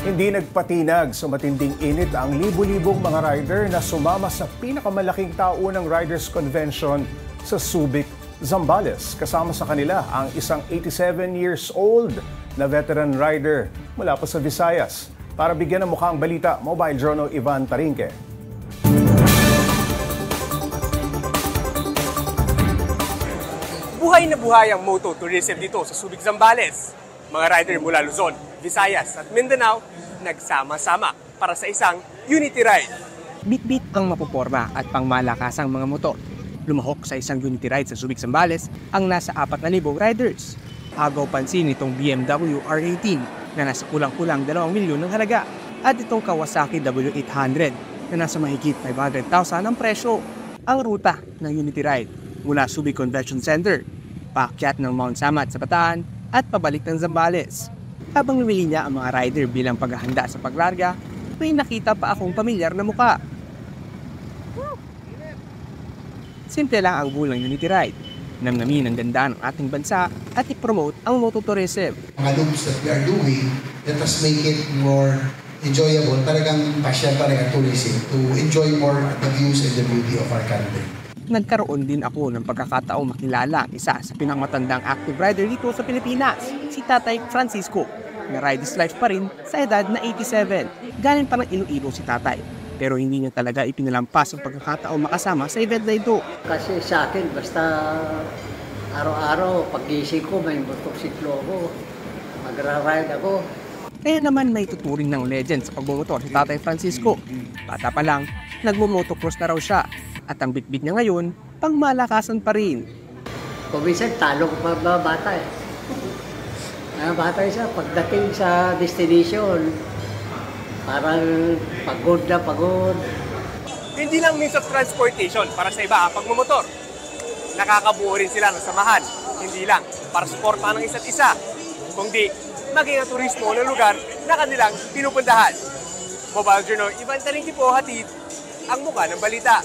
Hindi nagpatinag sa matinding init ang libu-libong mga rider na sumama sa pinakamalaking taunang Riders Convention sa Subic, Zambales. Kasama sa kanila ang isang 87 years old na veteran rider mula pa sa Visayas. Para bigyan ng mukhang balita, Mobile Journal Ivan Tarinque. Buhay na buhay ang moto-tourism dito sa Subic, Zambales. Mga rider mula Luzon, Visayas at Mindanao nagsama-sama para sa isang unity ride. Bit-bit ang mapoporma at pangmalakasang mga motor. Lumahok sa isang unity ride sa Subic, Zambales ang nasa 4,000 riders. Agaw pansin itong BMW R18 na nasa kulang-kulang 2 milyon ng halaga at itong Kawasaki W800 na nasa mahigit 500,000 ang presyo. Ang ruta ng unity ride mula Subic Convention Center, paakyat ng Mount Samat sa Bataan at pabalik ng Zambales. Habang lumilinya ang mga rider bilang paghahanda sa paglarga, may nakita pa akong pamilyar na muka. Simple lang ang goal ng unity ride. Namnamin ang ganda ng ating bansa at i-promote ang mototourism. Mga loops that we are doing, let us make it more enjoyable. Talagang passion talaga tourism to enjoy more the views and the beauty of our country. Nagkaroon din ako ng pagkakataong makilala ang isa sa pinakamatandang active rider dito sa Pilipinas, si Tatay Francisco, na ride his life pa rin sa edad na 87. Galing pa ng Iloilo si Tatay, pero hindi niya talaga ipinalampas ang pagkakataong makasama sa event na ito. Kasi sa akin, basta araw-araw, pag-gising ko, may motosiklo ako, magra-ride ako. Kaya naman may tuturing ng legend sa pagbumotor si Tatay Francisco. Bata pa lang, nagmumotocross na raw siya. At ang bitbit niya ngayon, pangmalakasan pa rin. Kuminsan, talo ko pa bata eh. Bata siya, pagdating sa destination, parang pagod na pagod. Hindi lang means of transportation para sa iba ang pagmumotor. Nakakabuo rin sila ng samahan. Hindi lang para suportahan ng isa't isa, kundi maging ang turismo ng lugar na kanilang pinupuntahan. Mobile Journal, Ivan Tarinque po, hatid ang mukha ng balita.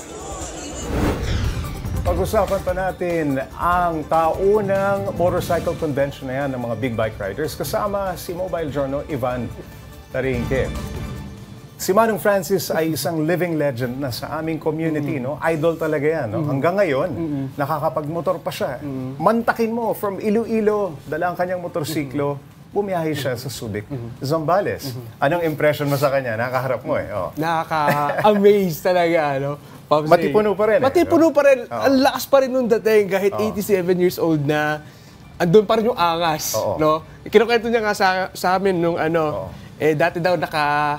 Pag-usapan pa natin ang taunang motorcycle convention na yan ng mga big bike riders kasama si Mobile Journal Ivan Tarinque. Si Manong Francis ay isang living legend na sa aming community, no? Idol talaga yan, no? Hanggang ngayon, nakakapagmotor pa siya. Mantakin mo from Iloilo, dala ang kanyang motorsiklo, bumiyahe siya sa Subic, Zambales. Anong impression mo sa kanya? Nakaharap mo eh. Oh. Nakaka-amaze talaga, no? Matipuno pa rin. Matipuno pa rin. Ang lakas pa rin nung dating kahit 87 years old na andun pa rin yung angas. No? Kinukwento niya nga sa amin nung dati daw naka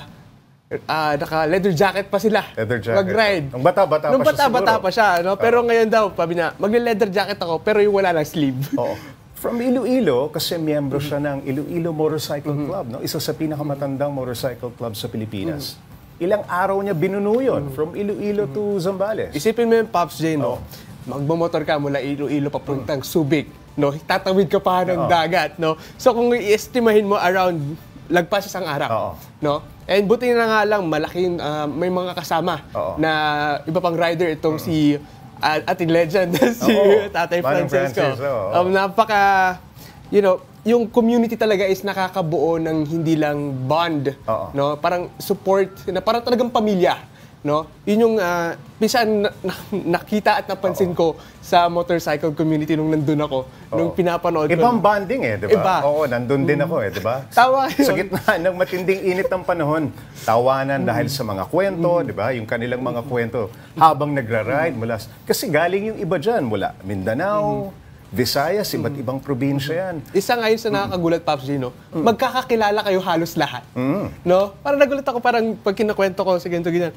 leather jacket pa sila. Leather jacket. Mag-ride. Nung bata-bata pa siya siguro. Pa siya. No? Pero ngayon daw, sabi niya, magle-leather jacket ako pero yung wala lang sleeve. Oo. From Iloilo, kasi miyembro siya ng Iloilo Motorcycle Club. No? Isa sa pinakamatandang motorcycle club sa Pilipinas. Ilang araw niya binuno yun, from Iloilo to Zambales. Isipin mo yung Pops J, no? Magbumotor ka mula Iloilo papuntang Subic, no? Tatawid ka pa ng dagat, no? So kung i-estimahin mo around lagpas isang araw, no? And buti na nga lang malaking may mga kasama na iba pang rider itong si ating legend si Tatay Francisco. Napaka, yung community talaga is nakakabuo ng hindi lang bond, no? Parang support, na parang talagang pamilya, no? Yun yung minsan nakita at napansin ko sa motorcycle community nung nandun ako, nung pinapanood ko. Ibang bonding eh, di ba? Iba. Oo, nandun din ako eh, di ba? Tawa yun. Sa gitna ng matinding init ng panahon, tawanan dahil sa mga kwento, di ba? Yung kanilang mga kwento habang nagra-ride mula. Kasi galing yung iba dyan, mula Mindanao, Visayas, iba't ibang probinsya yan. Isa ngayon sa nakakagulat, Pops Gino, magkakakilala kayo halos lahat. No? Parang nagulat ako, parang pag kinakwento ko sa ganito-ganyan,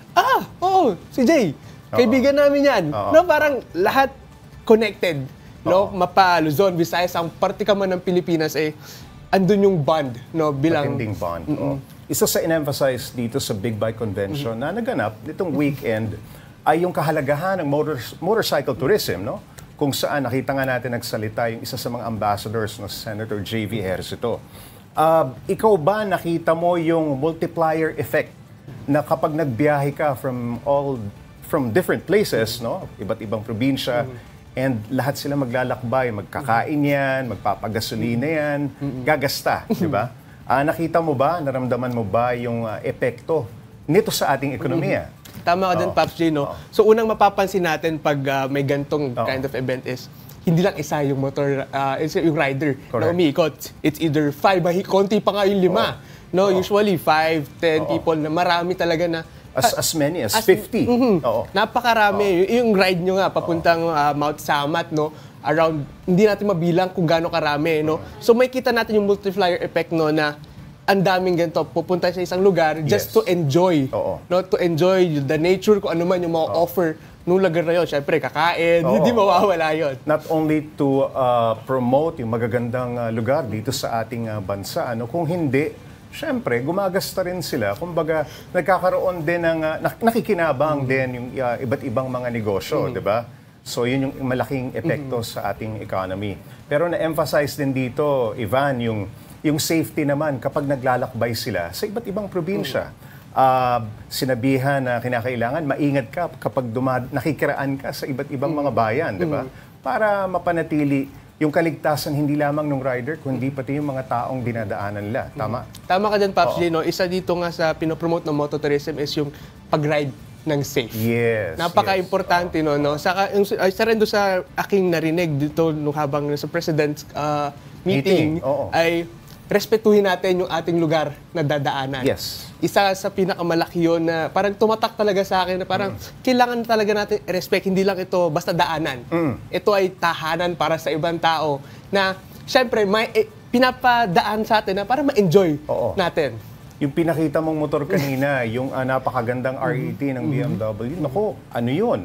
si Jay, kaibigan namin yan. No? Parang lahat connected. No? Mapa, Luzon, Visayas, ang parte ka man ng Pilipinas, andun yung bond. No? Bilang matinding bond. Isa sa in-emphasize dito sa Big Bike Convention na naganap nitong weekend ay yung kahalagahan ng motorcycle tourism, no? Kung saan nakita nga natin nagsalita yung isa sa mga ambassadors na Senator J.V. Ejercito. Ikaw ba nakita mo yung multiplier effect na kapag nagbiyahe ka from different places, no? Iba't ibang probinsya, and lahat sila maglalakbay, magkakain yan, magpapagasolina yan, gagasta, di ba? Nakita mo ba, naramdaman mo ba yung epekto nito sa ating ekonomiya? Tama ka din, Pops J, no? So, unang mapapansin natin pag may gantong kind of event is, hindi lang isa yung motor, yung rider na umiikot. It's either 5, konti pa nga yung 5. No, usually 5, 10 people na marami talaga na as many as 50. Napakarami. Yung ride nyo nga papuntang Mount Samat, no? Around, hindi natin mabilang kung gaano karami, no? So may kita natin yung multiplier effect, no, na ang daming ganito pupunta sa isang lugar just to enjoy, no, to enjoy the nature, kung ano man yung mga offer nung lugar na yun. Siyempre, kakain, hindi mawawala yun. Not only to promote yung magagandang lugar dito sa ating bansa, kung hindi, siyempre, gumagasta rin sila. Kumbaga, nagkakaroon din ng, nakikinabang din yung iba't ibang mga negosyo, di ba? So, yun yung malaking epekto sa ating economy. Pero na-emphasize din dito, Ivan, yung safety naman kapag naglalakbay sila sa iba't ibang probinsya. Sinabihan na kinakailangan, maingat ka kapag nakikiraan ka sa iba't ibang mga bayan, di ba? Para mapanatili yung kaligtasan hindi lamang ng rider, kundi pati yung mga taong dinadaanan nila. Tama? Tama ka dyan, Pops J, no? Isa dito nga sa pinopromote ng mototourism is yung pag-ride ng safe. Yes. Napaka-importante, no? Saka, isa rin doon sa aking narinig dito nung habang sa President's meeting, ay respetuhin natin yung ating lugar na dadaanan. Yes. Isa sa pinakamalaki yun na parang tumatak talaga sa akin na parang kailangan talaga natin respect. Hindi lang ito basta daanan. Ito ay tahanan para sa ibang tao na syempre may pinapadaan sa atin na para ma-enjoy natin. Yung pinakita mong motor kanina, yung napakagandang RET ng BMW, naku, ano yun?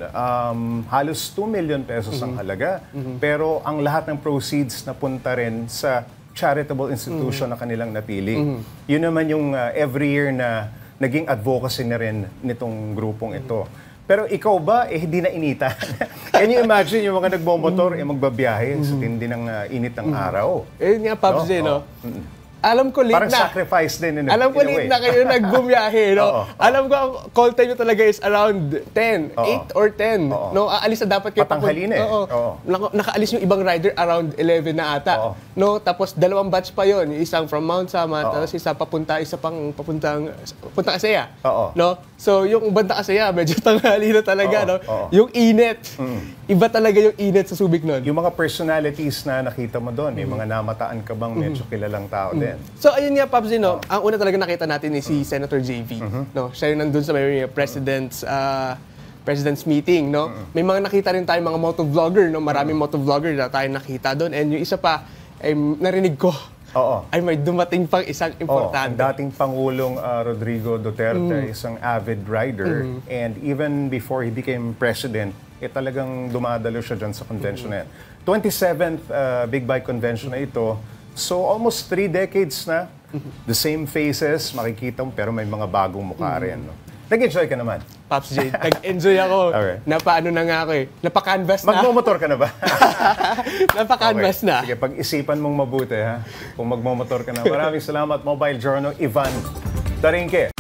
Halos 2 million pesos ang halaga. Pero ang lahat ng proceeds napunta rin sa charitable institution na kanilang napili. Yun naman yung every year na naging advocacy na rin nitong grupong ito. Pero ikaw ba, hindi na inita? Can you imagine yung mga nagbomotor, magbabiyahe sa tindi ng init ng araw? Nga, Pops J, no? Alam ko late parang na. Sacrifice din. Alam ko late na kayo nagbumiyahe, no? Alam ko ang call time nyo talaga is around 10, 8 or 10. No, aalis na dapat kayo. Patanghalin Nakaalis yung ibang rider around 11 na ata. No, tapos 2 batch pa yon, isang from Mount Samat, tapos isa papuntang Asaya. No? So yung banda Asaya, medyo tanghali na talaga, no? Yung init. Iba talaga yung init sa Subic noon. Yung mga personalities na nakita mo doon, may mga namataan ka bang medyo kilalang tao din? So ayun nga, Pops, no? Ang una talaga nakita natin is si Senator JV. No? Siya yung nandun sa may President's meeting, no? May mga nakita rin tayong mga motovlogger, no? Maraming motovlogger na tayo nakita doon. And yung isa pa, ay narinig ko, ay may dumating pang isang importante. Ang dating Pangulong Rodrigo Duterte, isang avid rider. And even before he became president, talagang dumadalo siya dyan sa convention na yan. 27th Big Bike Convention na ito. So almost 3 decades na. The same faces, makikita mo, pero may mga bagong mukha rin. No? Nag-enjoy ka naman? Pops J, nag-enjoy ako. Napaano na nga ako eh. Napakanvas na. Magmomotor ka na ba? Napakanvas na. Sige, pag-isipan mong mabuti, ha? Kung magmomotor ka na. Maraming salamat, Mobile Journal, Ivan Darinque.